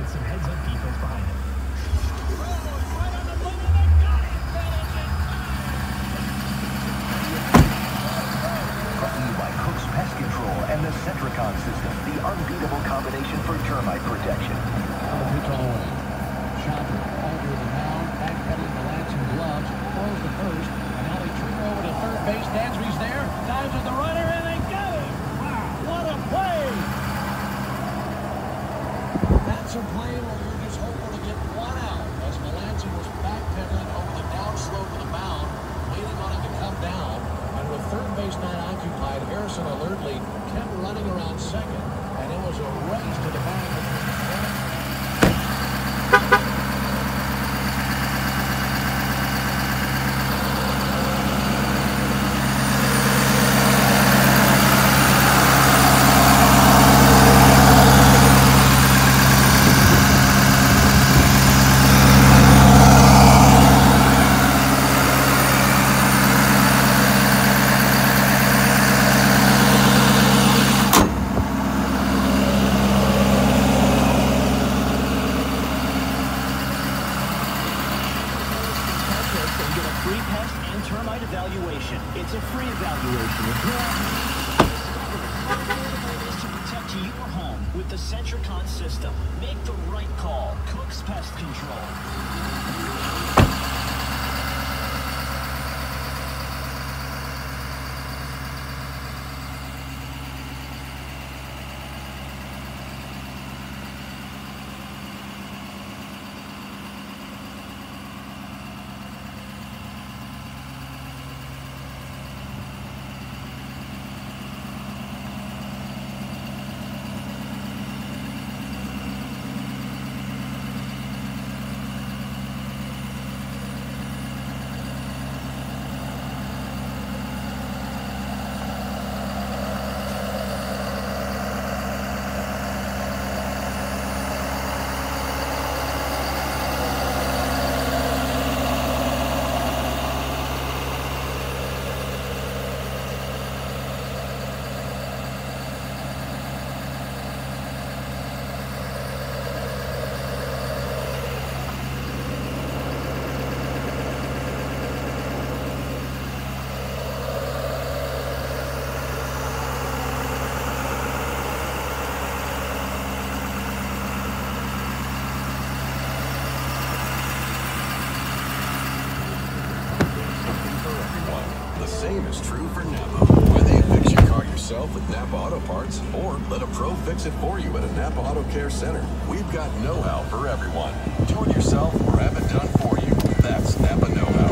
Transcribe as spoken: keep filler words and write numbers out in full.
with some heads-up defense behind him. Brought to you by Cook's Pest Control and the Centricon system, the unbeatable combination for termite protection. On the pitch all the way. Chopper over the mound, backpedaling the Lansing gloves, throws the first, and now they trigger over to third base. Dansby's there, dives at the runner, and they got him! Wow, what a play! That's a play where you're just hoping to get one out, as Melancon was backpedaling over the downslope of the mound, waiting on him to come down, and with third base not occupied, Harrison alertly kept running around second, and it was a race to the bag between the front. Free pest and termite evaluation. It's a free evaluation. Is to protect your home with the Centricon system. Make the right call. Cook's Pest Control. The same is true for Napa. Whether you fix your car yourself with Napa Auto Parts or let a pro fix it for you at a Napa Auto Care Center, we've got know-how for everyone. Do it yourself or have it done for you. That's Napa know-how.